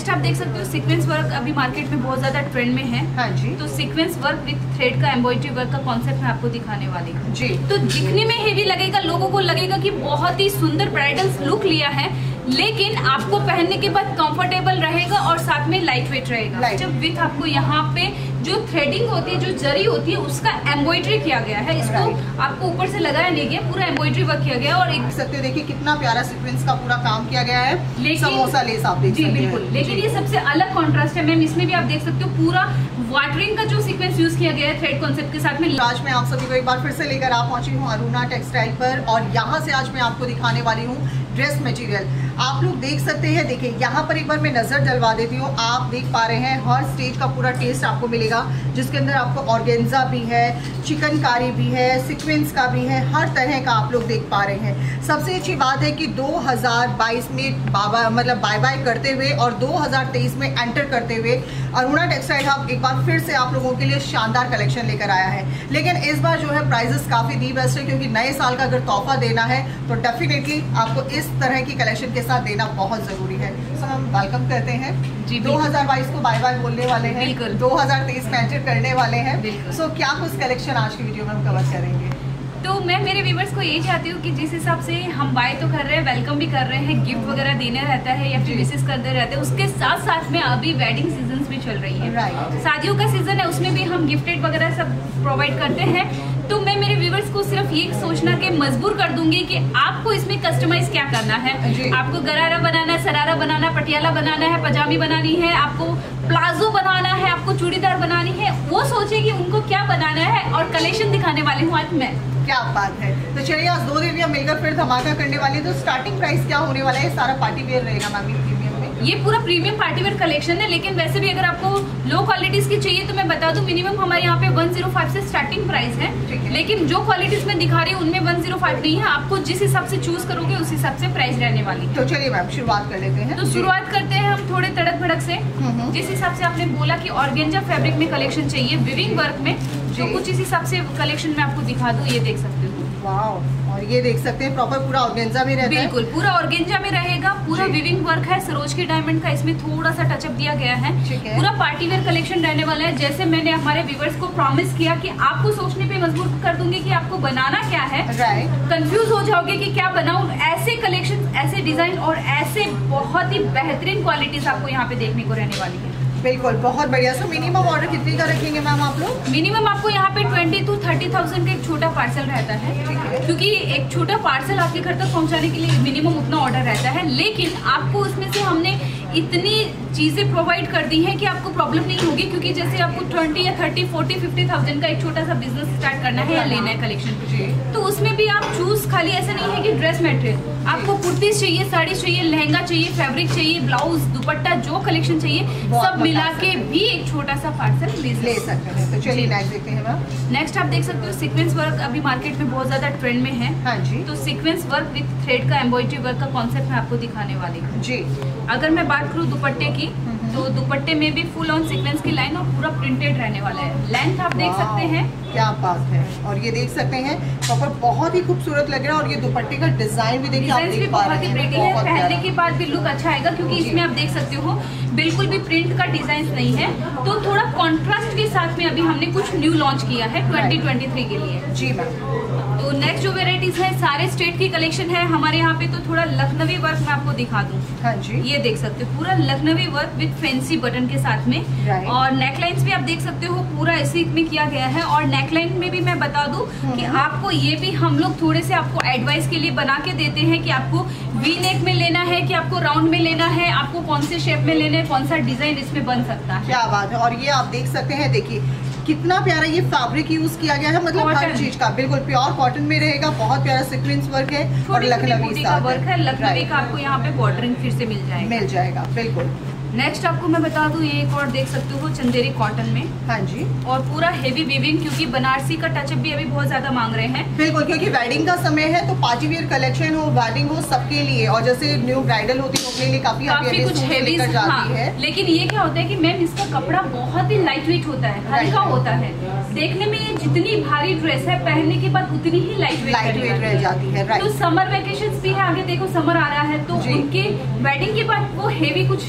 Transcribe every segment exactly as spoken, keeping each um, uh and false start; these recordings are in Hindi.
नेक्स्ट आप देख सकते हो सीक्वेंस वर्क अभी मार्केट में बहुत ज्यादा ट्रेंड में है। हाँ जी। तो सीक्वेंस वर्क विद थ्रेड का एम्ब्रॉयडरी वर्क का कॉन्सेप्ट मैं आपको दिखाने वाली हूँ जी। तो दिखने में हेवी लगेगा, लोगों को लगेगा कि बहुत ही सुंदर ब्राइडल लुक लिया है, लेकिन आपको पहनने के बाद कंफर्टेबल रहेगा और साथ में लाइट वेट रहेगा। जब विथ आपको यहाँ पे जो थ्रेडिंग होती है, जो जरी होती है, उसका एम्ब्रॉयडरी किया गया है। इसको आपको ऊपर से लगाया नहीं गया, पूरा एम्ब्रॉयडरी वर्क किया गया। और एक सकते देखिए कितना प्यारा सीक्वेंस का पूरा काम किया गया है, लेकिन समोसा लेस आप देख सकते हैं। बिल्कुल, लेकिन ये सबसे अलग कॉन्ट्रास्ट है मैम। इसमें भी आप देख सकते हो पूरा वाटरिंग का जो सीक्वेंस यूज किया गया है थ्रेड कॉन्सेप्ट के साथ में। आज मैं आप सभी को एक बार फिर से लेकर आ पहुंची हूँ अरुणा टेक्सटाइल पर, और यहाँ से आज मैं आपको दिखाने वाली हूँ ड्रेस मटेरियल। आप लोग देख सकते हैं, देखिए यहाँ पर एक बार मैं नजर डलवा देती हूँ। आप देख पा रहे हैं हर स्टेज का पूरा टेस्ट आपको मिलेगा, जिसके अंदर आपको ऑर्गेन्जा भी है, चिकनकारी भी है, सीक्वेंस का भी है, हर तरह का आप लोग देख पा रहे हैं। सबसे अच्छी बात है कि दो हज़ार बाईस में बाबा मतलब बाय बाय करते हुए और दो हज़ार तेईस में एंटर करते हुए अरुणा टेक्सटाइल हब एक बार फिर से आप लोगों के लिए शानदार कलेक्शन लेकर आया है। लेकिन इस बार जो है प्राइजेस काफी दी बेस्ट है, क्योंकि नए साल का अगर तोहफा देना है तो डेफिनेटली आपको इस तरह की कलेक्शन के साथ देना बहुत जरूरी है। सो हम वेलकम करते हैं जी। दो हज़ार बाईस को बाय बाय बोलने वाले हैं, दो हज़ार तेईस में एंटर करने वाले हैं। सो क्या कुछ कलेक्शन आज की वीडियो में हम कवर करेंगे? तो मैं मेरे व्यूवर्स को यही चाहती हूँ कि जिस हिसाब से हम बाय तो कर रहे हैं, वेलकम भी कर रहे हैं, गिफ्ट वगैरह देने रहता है या फिर विशेष करते रहते हैं, उसके साथ साथ में अभी वेडिंग सीजन भी चल रही है, right. शादियों का सीजन है, उसमें भी हम गिफ्टेड वगैरह सब प्रोवाइड करते हैं। तो मैं मेरे व्यूवर्स को सिर्फ ये सोचना के मजबूर कर दूंगी कि आपको इसमें कस्टमाइज क्या करना है। आपको गरारा बनाना है, सरारा बनाना, पटियाला बनाना है, पजामी बनानी है, आपको प्लाजो बनाना है, आपको चूड़ीदार बनानी है, वो सोचे कि उनको क्या बनाना है, और कलेक्शन दिखाने वाली हूँ आज मैं। क्या बात है। तो चलिए आज दो देवियां मिलकर फिर धमाका करने वाली है। तो स्टार्टिंग प्राइस क्या होने वाला है? सारा पार्टी वेयर रहेगा मैम प्रीमियम में? ये पूरा प्रीमियम पार्टी वेयर कलेक्शन है, लेकिन वैसे भी अगर आपको लो क्वालिटीज की चाहिए तो मैं बता दूं मिनिमम हमारे यहाँ पे एक सौ पाँच से स्टार्टिंग प्राइस है, है। लेकिन जो क्वालिटीज में दिखा रही हूँ उनमें एक सौ पाँच नहीं है। आपको जिस हिसाब से चूज करोगे उस हिसाब से प्राइस रहने वाली है। तो चलिए मैम शुरुआत कर लेते हैं। तो शुरुआत करते हैं हम थोड़े तड़क भड़क से। जिस हिसाब से आपने बोला कि ऑर्गेन्जा फैब्रिक में कलेक्शन चाहिए विविंग वर्क में, तो कुछ इस हिसाब से कलेक्शन में आपको दिखा दूं। ये देख सकते हो, वाव, और ये देख सकते हैं प्रॉपर पूरा ऑर्गेन्जा में रहता है। बिल्कुल पूरा ऑर्गेन्जा में रहेगा, पूरा विविंग वर्क है, सरोज की डायमंड का इसमें थोड़ा सा टचअप दिया गया है। पूरा पार्टी वेयर कलेक्शन रहने वाला है। जैसे मैंने हमारे व्यूवर्स को प्रॉमिस किया कि आपको सोचने पे मजबूर कर दूंगी कि आपको बनाना क्या है, कंफ्यूज हो जाओगे कि क्या बनाऊं। ऐसे कलेक्शन, ऐसे डिजाइन और ऐसे बहुत ही बेहतरीन क्वालिटीज आपको यहाँ पे देखने को रहने वाली है। बिल्कुल, बहुत बढ़िया। सो मिनिमम ऑर्डर कितने का रखेंगे मैम आप लोग? मिनिमम आपको यहाँ पे ट्वेंटी टू थर्टी थाउजेंड का एक छोटा पार्सल रहता है, क्योंकि एक छोटा पार्सल आपके घर तक पहुँचाने के लिए मिनिमम उतना ऑर्डर रहता है। लेकिन आपको उसमें से हमने इतनी चीजें प्रोवाइड कर दी हैं कि आपको प्रॉब्लम नहीं होगी, क्योंकि जैसे आपको ट्वेंटी या थर्टी फोर्टी फिफ्टी थाउजेंड का एक छोटा सा बिजनेस स्टार्ट करना है या लेना है कलेक्शन, तो उसमें भी आप चूज, खाली ऐसा नहीं है कि ड्रेस मटेरियल, आपको कुर्तीज चाहिए, साड़ी चाहिए, लहंगा चाहिए, फैब्रिक चाहिए, ब्लाउज, दुपट्टा, जो कलेक्शन चाहिए सब मिला के भी एक छोटा सा पार्सल ले सकते हैं। तो चलिए नेक्स्ट देखते हैं मैम। नेक्स्ट आप देख सकते हो सीक्वेंस वर्क अभी मार्केट में बहुत ज्यादा ट्रेंड में है। हाँ जी। तो सीक्वेंस वर्क विद थ्रेड का एम्ब्रॉयडरी वर्क का कॉन्सेप्ट मैं आपको दिखाने वाली हूँ जी। अगर मैं बात करूँ दुपट्टे की, तो दुपट्टे में भी फुल ऑन सीक्वेंस की लाइन और पूरा प्रिंटेड रहने वाला है। लेंथ आप देख सकते हैं, क्या बात है। और ये देख सकते हैं प्रॉपर बहुत ही खूबसूरत लग रहा है। और ये दुपट्टे का डिजाइन भी देखिए, आप देख पा रहे हैं, बहुत है। पहनने के बाद भी लुक अच्छा आएगा, क्योंकि इसमें आप देख सकते हो बिल्कुल भी प्रिंट का डिजाइन नहीं है, तो थोड़ा कॉन्ट्रास्ट के साथ में अभी हमने कुछ न्यू लॉन्च किया है ट्वेंटी ट्वेंटी थ्री के लिए। जी मैम। तो नेक्स्ट जो वेराइटीज है सारे स्टेट की कलेक्शन है हमारे यहाँ पे। तो थोड़ा लखनवी वर्क मैं आपको दिखा दूं। हाँ जी। ये देख सकते हो पूरा Lucknowi work with fancy button के साथ में, और नेकलाइंस भी आप देख सकते हो पूरा इसी में किया गया है। और नेकलाइन में भी मैं बता दूं कि आपको ये भी हम लोग थोड़े से आपको एडवाइस के लिए बना के देते हैं कि आपको वी नेक में लेना है कि आपको राउंड में लेना है, आपको कौन से शेप में लेना है, कौन सा डिजाइन इसमें बन सकता है। क्या बात है। और ये आप देख सकते हैं, देखिए कितना प्यारा ये फैब्रिक यूज किया गया है, मतलब हर चीज का बिल्कुल प्योर कॉटन में रहेगा। बहुत प्यारा सीक्वेंस वर्क है और लखनवी का वर्क है। लखनवी का आपको यहाँ पे बॉर्डरिंग फिर से मिल जाएगा मिल जाएगा बिल्कुल। नेक्स्ट आपको मैं बता दूं, ये एक और देख सकते हो चंदेरी कॉटन में। हाँ जी। और पूरा हेवी वीविंग, क्योंकि बनारसी का टचअप भी अभी बहुत ज्यादा मांग रहे हैं। बिल्कुल, क्योंकि वेडिंग का समय है, तो पार्टी वेयर कलेक्शन हो, वेडिंग हो, सबके लिए। और जैसे न्यू ब्राइडल होती है अपने लिए काफी काफी कुछ हेवी जाती है। लेकिन ये क्या होता है कि मैम इसका कपड़ा बहुत ही लाइट वेट होता है, हल्का होता है। देखने में ये जितनी भारी ड्रेस है पहनने के बाद उतनी ही लाइट वेट लाइट वेट रह जाती है। राइट। तो समर वेकेशन भी है, आगे देखो समर आ रहा है, तो उनके वेडिंग के बाद वो हेवी कुछ ट्राई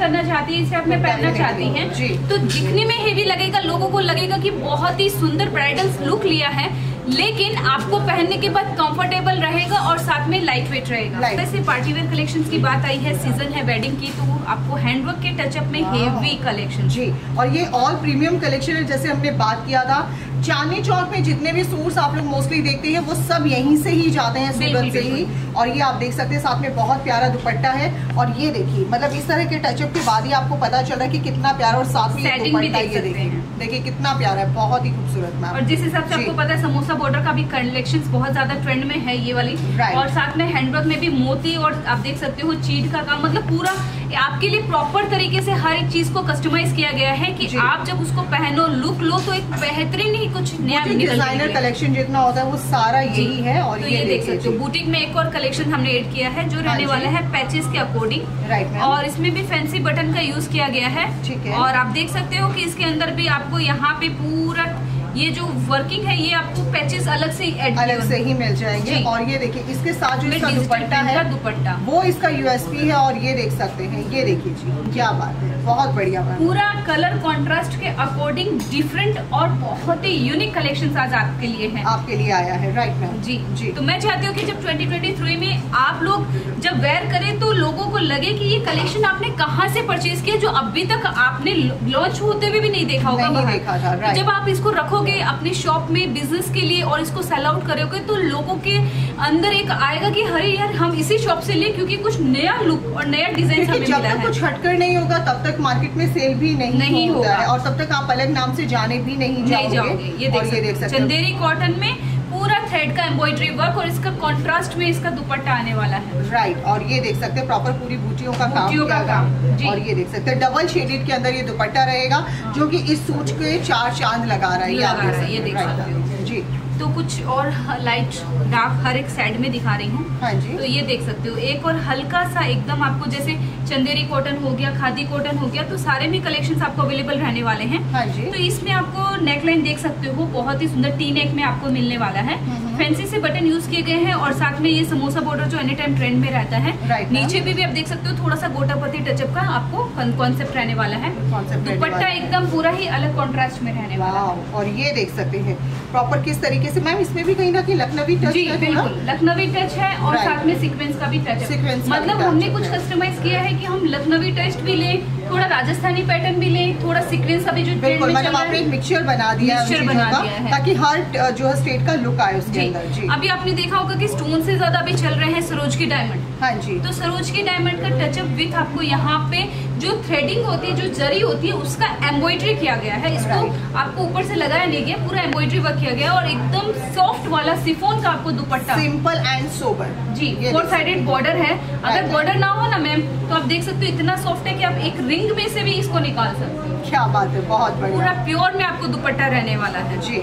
करना चाहती है, इसे आप में पहनना चाहती हैं, तो दिखने में हेवी लगेगा, लोगों को लगेगा कि बहुत ही सुंदर ब्राइडल लुक लिया है, लेकिन आपको पहनने के बाद कंफर्टेबल रहेगा और साथ में लाइट वेट रहेगा। वैसे पार्टी वेयर कलेक्शंस की बात आई है, सीजन है वेडिंग की, तो आपको हैंडवर्क के टचअप में हेवी कलेक्शन जी, और ये ऑल प्रीमियम कलेक्शन है। जैसे हमने बात किया था, चांदनी चौक में जितने भी सूट्स आप लोग मोस्टली देखते हैं वो सब यहीं से ही जाते हैं, सूरत से ही। और ये आप देख सकते हैं साथ में बहुत प्यारा दुपट्टा है, और ये देखिए मतलब इस तरह के टचअप के बाद ही आपको पता चल रहा है कि कितना प्यारा, और साथ में ये दुपट्टा ये देखिए देखिए कितना प्यारा है, बहुत ही खूबसूरत मैम। और जिस हिसाब से आपको पता है समोसा बॉर्डर का भी कलेक्शंस बहुत ज्यादा ट्रेंड में है ये वाली, और साथ में हैंडवर्क में भी मोती, और आप देख सकते हो चीट का काम, मतलब पूरा आपके लिए प्रॉपर तरीके से हर एक चीज को कस्टमाइज किया गया है कि आप जब उसको पहनो, लुक लो, तो एक बेहतरीन ही कुछ नया डिजाइनर कलेक्शन जितना होता है वो सारा यही है। और तो ये, ये देख सकते हो बुटीक में एक और कलेक्शन हमने ऐड किया है जो रहने वाला है पैचेस के अकॉर्डिंग, राइट, और इसमें भी फैंसी बटन का यूज किया गया है, ठीक है। और आप देख सकते हो कि इसके अंदर भी आपको यहाँ पे पूरा ये जो वर्किंग है ये आपको पैचेस अलग से ऐड अलग से ही मिल जाएंगे। और ये देखिए इसके साथ जो इसका दुपट्टा है दुपट्टा वो इसका यूएसपी है, और ये देख सकते हैं, ये देखिए जी क्या बात है, बहुत बढ़िया बात। पूरा कलर कॉन्ट्रास्ट के अकॉर्डिंग डिफरेंट और बहुत ही यूनिक कलेक्शन आज आपके लिए है, आपके लिए आया है, राइट मैम जी जी। तो मैं चाहती हूँ कि जब ट्वेंटी ट्वेंटी थ्री में आप लोग जब वेयर करें तो लोगों को लगे कि ये कलेक्शन आपने कहाँ से परचेज किया, जो अभी तक आपने लॉन्च होते हुए भी नहीं देखा होगा, नहीं देखा था, राइट। जब आप इसको रखोगे अपनी शॉप में बिजनेस के लिए और इसको सेल आउट करोगे तो लोगों के अंदर एक आएगा कि अरे यार हम इसी शॉप से ले, क्योंकि कुछ नया लुक और नया डिजाइन हमें मिला है। जब तक कुछ हटकर नहीं होगा तब तक मार्केट में सेल भी नहीं, नहीं होता है, और तब तक आप अलग नाम से जाने भी नहीं जाओगे। ये देख सकते चंदेरी कॉटन में पूरा थ्रेड का एम्ब्रॉयडरी वर्क, और इसका कंट्रास्ट में इसका दुपट्टा आने वाला है, राइट। और ये देख सकते हैं प्रॉपर पूरी बूटियों का काम किया का काम जी। और ये देख सकते हैं डबल शेडेड के अंदर ये दुपट्टा रहेगा, जो कि इस सूट के चार चांद लगा रहा है, ये देख सकते हो जी। तो कुछ और लाइट डार्क हर एक साइड में दिखा रही हूँ, हाँ जी। तो ये देख सकते हो एक और हल्का सा एकदम आपको जैसे चंदेरी कॉटन हो गया, खादी कॉटन हो गया, तो सारे भी कलेक्शंस आपको अवेलेबल रहने वाले हैं, हाँ जी। तो इसमें आपको नेकलाइन देख सकते हो बहुत ही सुंदर टी नेक में आपको मिलने वाला है, फैंसी से बटन यूज किए गए हैं, और साथ में ये समोसा बॉर्डर जो एनी टाइम ट्रेंड में रहता है, नीचे भी, भी आप देख सकते हो थोड़ा सा गोटापति टचअप का आपको कॉन्सेप्ट रहने वाला है, दुपट्टा एकदम पूरा ही अलग कॉन्ट्रास्ट में रहने वाला है। और ये देख सकते हैं प्रॉपर किस तरीके से मैम, इसमें भी कहीं ना कहीं लखनवी टच है, बिल्कुल लखनवी टच है, और साथ में सीक्वेंस का भी टच है, मतलब हमने कुछ कस्टमाइज किया है कि हम लखनवी टच भी ले, थोड़ा राजस्थानी पैटर्न भी ले, थोड़ा सीक्वेंस अभी जो बिल्कुल मतलब आपने एक मिक्सचर बना दिया है ताकि हर जो है स्टेट का लुक आए उसके अंदर जी। अभी आपने देखा होगा कि स्टोन से ज्यादा अभी चल रहे हैं सरोज की डायमंड, हाँ जी। तो सरोज की डायमंड का टचअप विथ आपको यहाँ पे जो थ्रेडिंग होती है, जो जरी होती है, उसका एम्ब्रॉयडरी किया गया है, इसको आपको ऊपर से लगाया नहीं गया, पूरा एम्ब्रॉयडरी वर्क किया गया, और एकदम सॉफ्ट वाला सिफोन का आपको दुपट्टा, सिंपल एंड सोबर जी। फोर साइडेड बॉर्डर है, अगर बॉर्डर ना हो ना मैम तो आप देख सकते हो इतना सॉफ्ट है कि आप एक रिंग में से भी इसको निकाल सकते हो। क्या बात है, बहुत बढ़िया, पूरा प्योर में आपको दुपट्टा रहने वाला है जी।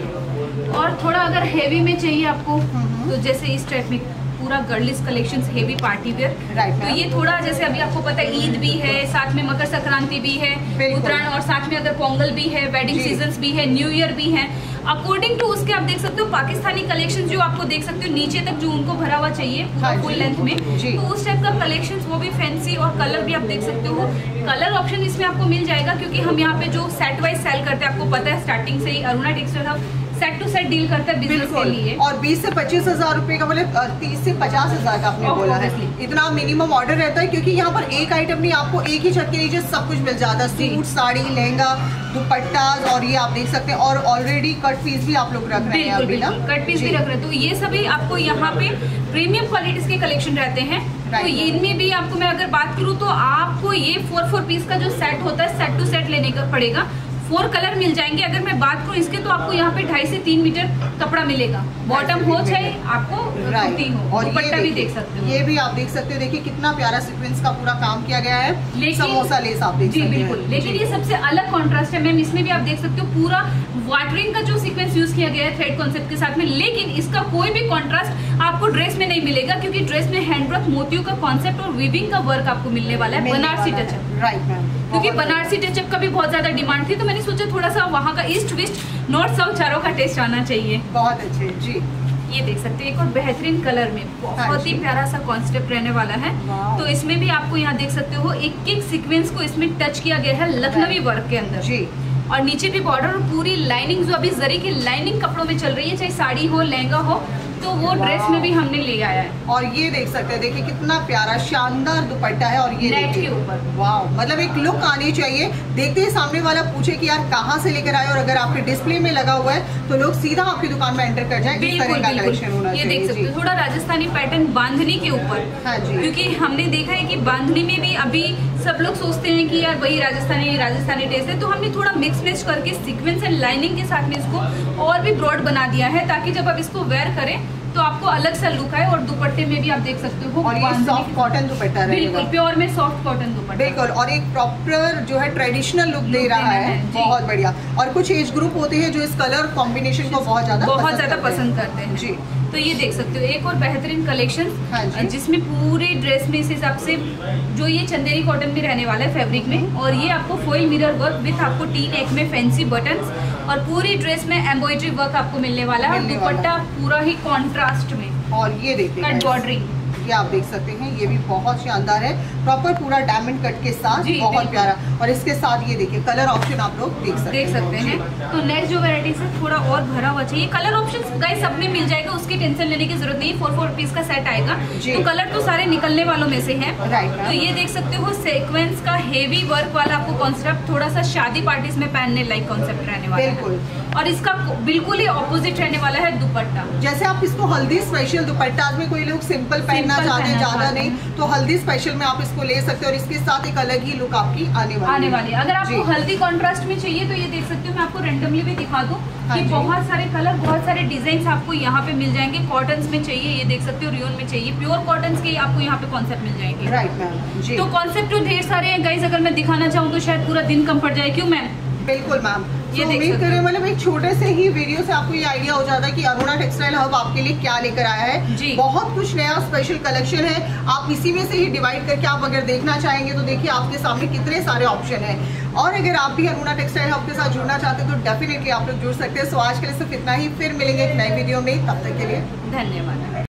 और थोड़ा अगर हेवी में चाहिए आपको तो जैसे इस टाइप में पूरा girlish collections heavy party wear, right. तो ये थोड़ा जैसे अभी आपको पता है ईद भी है, साथ में मकर संक्रांति भी है, उत्तरायण, और साथ में अगर पोंगल भी है, वेडिंग सीजन्स भी है, न्यू ईयर भी है, अकॉर्डिंग टू उसके आप देख सकते हो पाकिस्तानी कलेक्शन जो आपको देख सकते हो नीचे तक जो उनको भरा हुआ चाहिए पूरा फुल लेंथ में, तो उस टाइप का कलेक्शन वो भी फैंसी, और कलर भी आप देख सकते हो, कलर ऑप्शन इसमें आपको मिल जाएगा, क्योंकि हम यहाँ पे जो सेट वाइज सेल करते हैं आपको पता है स्टार्टिंग से ही Aruna textile hub set to set deal करता है बिजनेस के लिए, और बीस से पच्चीस हजार रुपए का मतलब तीस से पचास हजार का आपने बोला है, इतना मिनिमम ऑर्डर रहता है, क्योंकि यहाँ पर एक आइटम नहीं आपको एक ही छत के नीचे सब कुछ मिल जाता है, सूट, साड़ी, लहंगा, दुपट्टा, और ये आप देख सकते हैं, और ऑलरेडी कट पीस भी आप लोग रख रहे हैं अभी ना, कट पीस भी रख रहे हैं, तो ये सभी आपको यहाँ पे प्रीमियम क्वालिटीज के कलेक्शन रहते हैं, तो इनमें भी आपको मैं अगर बात करूँ तो आपको ये फोर फोर पीस का जो सेट होता है सेट टू सेट लेने का पड़ेगा, फोर कलर मिल जाएंगे। अगर मैं बात करूँ इसके तो आपको यहाँ पे ढाई से तीन मीटर कपड़ा मिलेगा, बॉटम हो चाहे आपको कुर्ती हो, और दुपट्टा भी देख सकते हो, ये भी आप देख सकते हो, देखिए कितना प्यारा सीक्वेंस का पूरा काम किया गया है, समोसा लेस आप देख सकते हैं, बिल्कुल। लेकिन ये सबसे अलग कॉन्ट्रास्ट है मैम, इसमें भी आप देख सकते हो पूरा वाटरिंग का जो सीक्वेंस यूज किया गया है थ्रेड कॉन्सेप्ट के साथ में, लेकिन इसका कोई भी कॉन्ट्रास्ट आपको ड्रेस में नहीं मिलेगा, क्योंकि ड्रेस में हैंडवर्क, मोतियों का कॉन्सेप्ट और वीविंग का वर्क आपको मिलने वाला है, बनारसी टचअप, राइट मैम, क्योंकि बनारसी टचअप का भी बहुत ज्यादा डिमांड थी, तो मैंने सोचा थोड़ा सा वहाँ का ईस्ट वेस्ट नॉर्थ साउथ चारों का टेस्ट आना चाहिए। बहुत अच्छे जी। ये देख सकते हैं एक और बेहतरीन कलर में बहुत ही प्यारा सा कॉन्सेप्ट रहने वाला है। तो इसमें भी आपको यहाँ देख सकते हो एक एक सीक्वेंस को इसमें टच किया गया है लखनवी वर्क के अंदर जी। और नीचे भी बॉर्डर और पूरी लाइनिंग जो अभी जरी की लाइनिंग कपड़ों में चल रही है, चाहे साड़ी हो लहंगा हो, तो वो ड्रेस में भी हमने ले आया है। और ये देख सकते हैं, देखिए कितना प्यारा शानदार दुपट्टा है और ये नेट के ऊपर वाव, मतलब एक लुक आनी चाहिए। देखते ही सामने वाला पूछे कि यार कहाँ से लेकर आए, और अगर आपके डिस्प्ले में लगा हुआ है तो लोग सीधा आपकी दुकान में एंटर कर जाए। इस तरह का कलेक्शन होना चाहिए। ये देख सकते हो थोड़ा राजस्थानी पैटर्न बांधनी के ऊपर। हाँ जी, क्योंकि हमने देखा है कि बांधनी में भी अभी सब लोग सोचते हैं कि यार वही राजस्थानी राजस्थानी ड्रेस है, तो हमने थोड़ा मिक्स मैच करके सीक्वेंस एंड लाइनिंग के साथ में इसको और भी ब्रॉड बना दिया है, ताकि जब आप इसको वेयर करें तो आपको अलग सा लुक है। और दुपट्टे में भी आप देख सकते हो, और ये सॉफ्ट कॉटन दुपट्टा है, बिल्कुल प्योर में सॉफ्ट कॉटन दुपट्टा, बिल्कुल, और एक प्रॉपर जो है ट्रेडिशनल लुक दे रहा है, बहुत बढ़िया। और कुछ एज ग्रुप होते हैं जो इस कलर कॉम्बिनेशन को बहुत ज्यादा बहुत ज्यादा पसंद करते हैं जी। तो ये देख सकते हो एक और बेहतरीन कलेक्शन, हाँ, जिसमें पूरे ड्रेस में इस हिसाब से जो ये चंदेरी कॉटन में रहने वाला है फैब्रिक में, और ये आपको फॉइल मिरर वर्क विथ आपको टी नेक में फैंसी बटन्स, और पूरी ड्रेस में एम्ब्रॉयडरी वर्क आपको मिलने वाला है। दुपट्टा पूरा ही कॉन्ट्रास्ट में, और ये देखिए कट बॉर्डरिंग, ये आप देख सकते हैं, ये भी बहुत शानदार है, प्रॉपर पूरा डायमंड कट के साथ, बहुत प्यारा। और इसके साथ ये देखिए कलर ऑप्शन आप लोग देख सकते देख सकते हैं। तो नेक्स्ट जो वैरायटी से थोड़ा और भरा हुआ चाहिए, कलर ऑप्शन गाइस सब में मिल जाएगा, उसकी टेंशन लेने की जरूरत नहीं। फोर फोर पीस का सेट आएगा, तो कलर तो सारे निकलने वालों में से है। तो ये देख सकते हो सीक्वेंस का हेवी वर्क वाला आपको कॉन्सेप्ट, थोड़ा सा शादी पार्टीज में पहनने लाइक कॉन्सेप्ट रहने वाला है। और इसका बिल्कुल ही ऑपोजिट रहने वाला है दुपट्टा। जैसे आप इसको हल्दी स्पेशल दुपट्टा में कोई लोग सिंपल पहनना चाहते हैं, ज्यादा नहीं, तो हल्दी स्पेशल में आप इसको ले सकते हो, और इसके साथ एक अलग ही लुक आपकी आने वाली आने वाली है। अगर आपको हल्दी कॉन्ट्रास्ट में चाहिए तो ये देख सकते हो, मैं आपको रेंडमली भी दिखा दूं कि बहुत सारे कलर, बहुत सारे डिजाइन आपको यहाँ पे मिल जाएंगे। कॉटन में चाहिए, ये देख सकते हो, रियोन में चाहिए, प्योर कॉटन के आपको यहाँ पे कॉन्सेप्ट मिल जाएंगे। राइट मैम, तो कॉन्सेप्ट तो ढेर सारे हैं गाइस, अगर मैं दिखाना चाहूँ तो शायद पूरा दिन कम पड़ जाए। क्यों मैम? बिल्कुल मैम, ये उम्मीद करें मतलब एक छोटे से ही वीडियो से आपको ये आइडिया हो जाता है कि अरुणा टेक्सटाइल हब आपके लिए क्या लेकर आया है जी। बहुत कुछ नया स्पेशल कलेक्शन है, आप इसी में से ही डिवाइड करके आप अगर देखना चाहेंगे तो देखिए आपके सामने कितने सारे ऑप्शन हैं। और अगर आप भी अरुणा टेक्सटाइल हब के साथ जुड़ना चाहते हैं तो डेफिनेटली आप लोग जुड़ सकते हैं। सो आज के लिए सिर्फ इतना ही, फिर मिलेंगे एक नए वीडियो में, तब तक के लिए धन्यवाद।